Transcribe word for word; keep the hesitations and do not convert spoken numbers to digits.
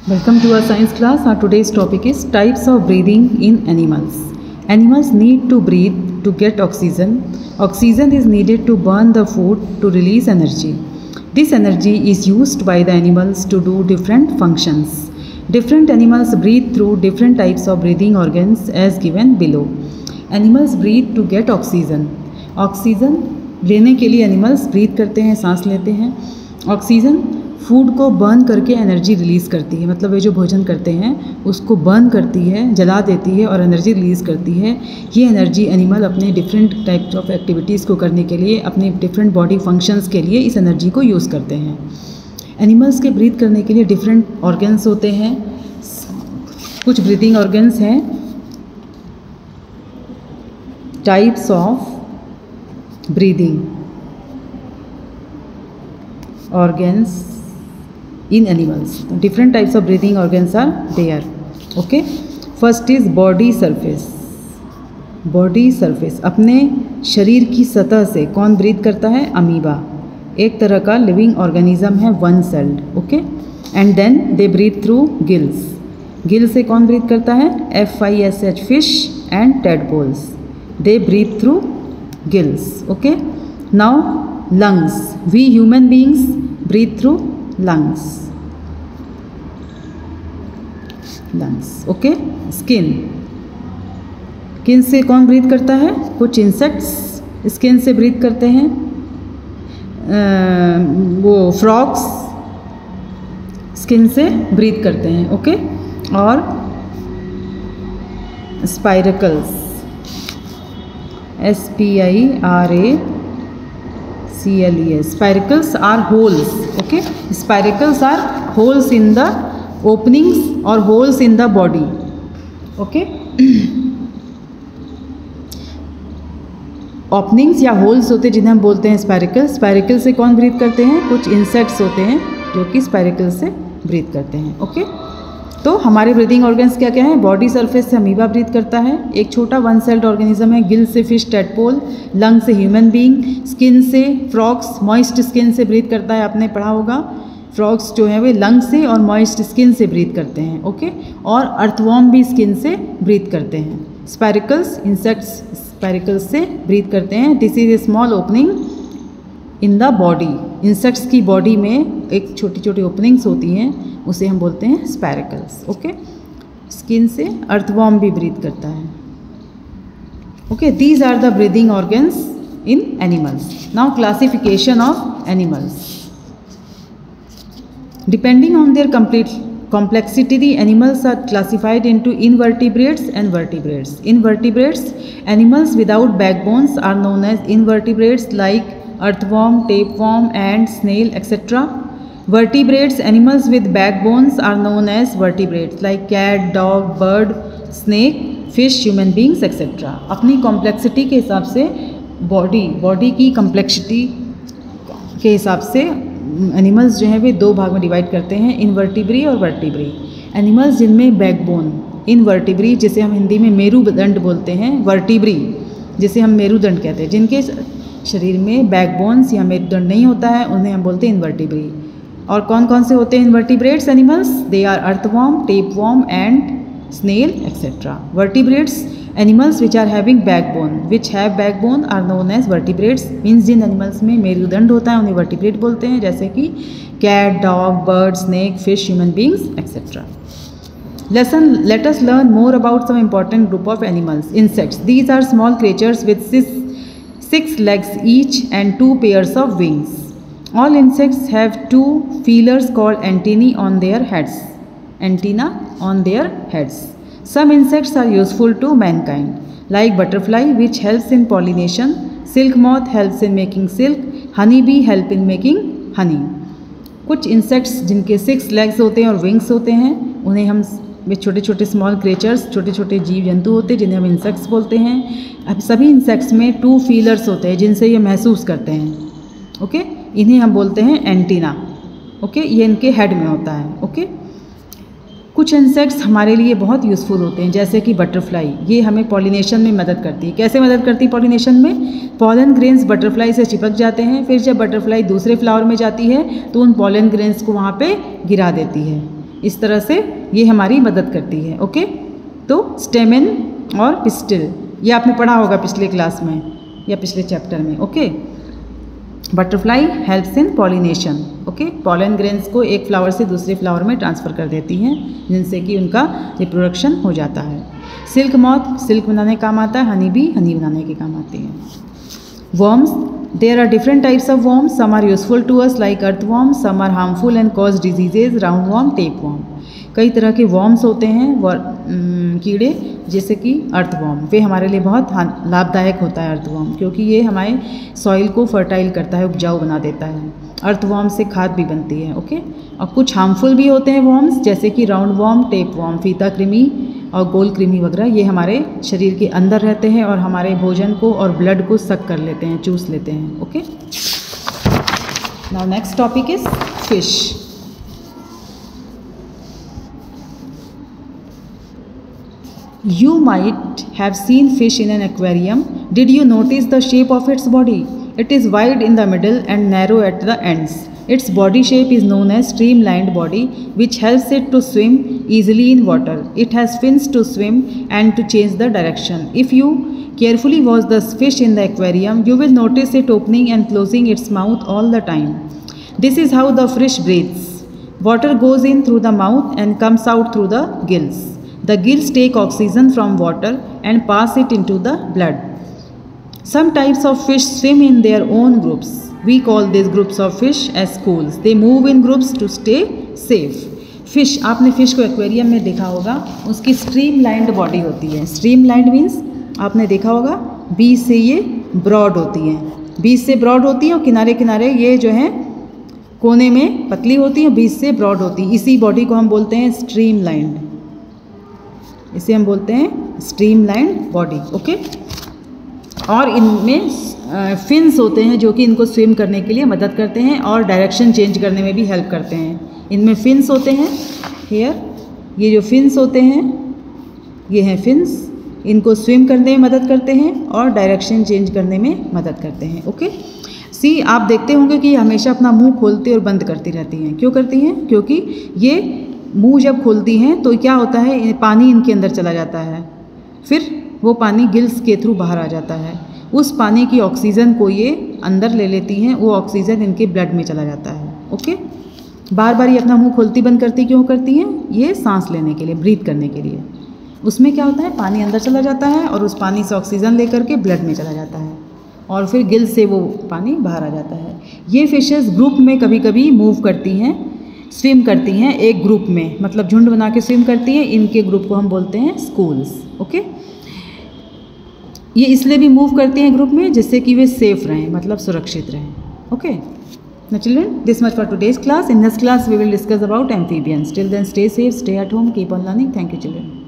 Welcome to our science class. Our today's topic is types of breathing in animals. Animals need to breathe to get oxygen. Oxygen is needed to burn the food to release energy. This energy is used by the animals to do different functions. Different animals breathe through different types of breathing organs as given below. Animals breathe to get oxygen. Oxygen लेने के लिए animals breathe करते हैं, सांस लेते हैं. Oxygen food को burn करके एनर्जी रिलीज़ करती है, मतलब वे जो भोजन करते हैं उसको बर्न करती है, जला देती है और एनर्जी रिलीज़ करती है. ये एनर्जी एनिमल अपने डिफरेंट टाइप्स ऑफ एक्टिविटीज़ को करने के लिए, अपने डिफरेंट बॉडी फंक्शंस के लिए इस एनर्जी को यूज़ करते हैं. एनिमल्स के ब्रीथ करने के लिए डिफरेंट ऑर्गन्स होते हैं. कुछ ब्रीथिंग ऑर्गन्स हैं. Types of breathing organs in animals. Different types of breathing organs are there. Okay, first is body surface. Body surface, अपने शरीर की सतह से कौन ब्रीथ करता है? अमीबा, एक तरह का लिविंग ऑर्गेनिज्म है, one celled. Okay, and then they breathe through gills. Gill से कौन ब्रीथ करता है? F I S H, fish and tadpoles, they breathe through gills. Okay, now lungs. We human beings breathe through lungs. Lungs. Okay, skin. Skin से कौन breathe करता है? कुछ insects skin से ब्रीथ करते हैं. आ, वो फ्रॉग्स स्किन से ब्रीथ करते हैं. ओके, और spiracles, S P I R A C L E S. Spiracles are holes. Okay, spiracles are holes in the openings or holes in the body. Okay, openings या holes होते हैं जिन्हें हम बोलते हैं स्पाइरकल. स्पाइरकल से कौन ब्रीथ करते हैं? कुछ इंसेक्ट्स होते हैं जो कि स्पाइरकल से ब्रीथ करते हैं. ओके, तो हमारे ब्रीदिंग ऑर्गन्स क्या क्या हैं? बॉडी सरफेस से अमीबा ब्रीथ करता है, एक छोटा वन सेल्ड ऑर्गेनिज्म है. गिल से फिश, टेडपोल. लंग से ह्यूमन बीइंग. स्किन से फ्रॉग्स, मॉइस्ट स्किन से ब्रीथ करता है, आपने पढ़ा होगा. फ्रॉग्स जो है वे लंग से और मॉइस्ट स्किन से ब्रीथ करते हैं. ओके, और अर्थवॉर्म भी स्किन से ब्रीथ करते हैं. स्पाइरकल्स इंसेक्ट्स स्पाइरकल्स से ब्रीथ करते हैं. This is a small opening in the body. Insects की बॉडी में एक छोटी छोटी ओपनिंग्स होती हैं, उसे हम बोलते हैं स्पाइरकल्स. ओके, स्किन से अर्थवॉर्म भी ब्रीथ करता है. Okay, these are the breathing organs in animals. Now classification of animals. Depending on their complete complexity, the animals are classified into invertebrates and vertebrates. Invertebrates, animals without backbones, are known as invertebrates like earthworm, tapeworm and snail, et cetera. Vertebrates, animals with backbones, are known as vertebrates like cat, dog, bird, snake, fish, human beings, et cetera. अपनी complexity के हिसाब से body body की complexity के हिसाब से animals जो हैं वे दो भाग में डिवाइड करते हैं, इनवर्टिब्री और वर्टिब्री. एनिमल्स जिनमें बैकबोन, इनवर्टिब्री जिसे हम हिंदी में मेरुदंड बोलते हैं, वर्टिब्री जिसे हम मेरुदंड कहते हैं. जिनके शरीर में बैकबोन्स या मेरुदंड नहीं होता है उन्हें हम बोलते हैं इनवर्टिब्री. और कौन कौन से होते हैं invertebrates animals? They are earthworm, tapeworm and snail, et cetera. Vertebrates, animals which are having backbone, which have backbone are known as vertebrates. means जिन animals में मेरुदंड होता है उन्हें vertebrate बोलते हैं, जैसे कि cat, dog, bird, snake, fish, human beings, et cetera. Lesson. Let us learn more about some important group of animals. Insects. These are small creatures with six, six legs each and two pairs of wings. All insects have two feelers called antennae on their heads. Antenna on their heads. Some insects are useful to mankind, like butterfly, which helps in pollination. Silk moth helps in making silk. Honey bee help in making honey. कुछ insects जिनके six legs होते हैं और wings होते हैं उन्हें हम वे छोटे छोटे स्मॉल क्रिएचर्स, छोटे छोटे जीव जंतु होते हैं जिन्हें हम इंसेक्ट्स बोलते हैं. अब सभी इंसेक्ट्स में टू फीलर्स होते हैं जिनसे ये महसूस करते हैं. Okay okay? इन्हें हम बोलते हैं एंटीना. Okay okay? ये इनके हेड में होता है. Okay okay? कुछ इंसेक्ट्स हमारे लिए बहुत यूज़फुल होते हैं, जैसे कि बटरफ्लाई. ये हमें पॉलिनेशन में मदद करती है. कैसे मदद करती है पॉलिनेशन में? पॉलन ग्रेन्स बटरफ्लाई से चिपक जाते हैं, फिर जब बटरफ्लाई दूसरे फ्लावर में जाती है तो उन पॉलन ग्रेन्स को वहाँ पे गिरा देती है. इस तरह से ये हमारी मदद करती है। ओके, तो स्टेमेन और पिस्टिल ये आपने पढ़ा होगा पिछले क्लास में या पिछले चैप्टर में। Okay, butterfly helps in pollination. Okay, pollen grains को एक फ्लावर से दूसरे फ्लावर में ट्रांसफ़र कर देती हैं, जिनसे कि उनका रिप्रोडक्शन हो जाता है। सिल्क मॉथ सिल्क बनाने का काम आता है, हनी बी हनी बनाने के काम आती है। Worms, there are different types of worms, some are useful to us like earth worm, some are harmful and cause diseases, round worm, tape worm. कई तरह के वर्म्स होते हैं वर, कीड़े, जैसे कि अर्थवर्म, वे हमारे लिए बहुत लाभदायक होता है अर्थवर्म, क्योंकि ये हमारे सॉइल को फर्टाइल करता है, उपजाऊ बना देता है। अर्थवर्म से खाद भी बनती है। ओके, और कुछ हार्मफुल भी होते हैं वर्म्स, जैसे कि राउंड वर्म, टेप वर्म, फीता कृमि और गोल कृमि वगैरह। ये हमारे शरीर के अंदर रहते हैं और हमारे भोजन को और ब्लड को सक कर लेते हैं, चूस लेते हैं। Okay, now next topic is fish. You might have seen fish in an aquarium. Did you notice the shape of its body? It is wide in the middle and narrow at the ends. Its body shape is known as streamlined body, which helps it to swim easily in water. It has fins to swim and to change the direction. If you carefully watch the fish in the aquarium, you will notice it opening and closing its mouth all the time. This is how the fish breathes. Water goes in through the mouth and comes out through the gills. The gills take oxygen from water and pass it into the blood. Some types of fish swim in their own groups. We call these groups of fish as schools. They move in groups to stay safe. Fish, आपने fish को aquarium में देखा होगा, उसकी streamlined body होती है। Streamlined means आपने देखा होगा बीच से ये ब्रॉड होती है, बीच से ब्रॉड होती है और किनारे किनारे ये जो है कोने में पतली होती है, बीच से ब्रॉड होती है। इसी बॉडी को हम बोलते हैं स्ट्रीमलाइंड, इसे हम बोलते हैं स्ट्रीमलाइंड बॉडी। ओके, और इनमें फिन्स होते हैं जो कि इनको स्विम करने के लिए मदद करते हैं और डायरेक्शन चेंज करने में भी हेल्प करते हैं। इनमें फिन्स होते हैं हेयर, ये जो फिन्स होते हैं ये हैं फिन्स, इनको स्विम करने में मदद करते हैं और डायरेक्शन चेंज करने में मदद करते हैं। ओके, सी आप देखते होंगे कि हमेशा अपना मुंह खोलती और बंद करती रहती हैं। क्यों करती हैं? क्योंकि ये मुंह जब खोलती हैं तो क्या होता है, पानी इनके अंदर चला जाता है, फिर वो पानी गिल्स के थ्रू बाहर आ जाता है। उस पानी की ऑक्सीजन को ये अंदर ले लेती हैं, वो ऑक्सीजन इनके ब्लड में चला जाता है। ओके, बार बार ये अपना मुंह खोलती बंद करती क्यों करती हैं? ये सांस लेने के लिए, ब्रीथ करने के लिए। उसमें क्या होता है, पानी अंदर चला जाता है और उस पानी से ऑक्सीजन लेकर के ब्लड में चला जाता है और फिर गिल से वो पानी बाहर आ जाता है। ये फिशेस ग्रुप में कभी कभी मूव करती हैं, स्विम करती हैं एक ग्रुप में, मतलब झुंड बना के स्विम करती हैं। इनके ग्रुप को हम बोलते हैं स्कूल्स। ओके, ये इसलिए भी मूव करती हैं ग्रुप में जिससे कि वे सेफ रहें, मतलब सुरक्षित रहें। Okay, now children, this much for today's class. In this class we will discuss about amphibians. Till then, stay safe, stay at home, keep on learning. Thank you children.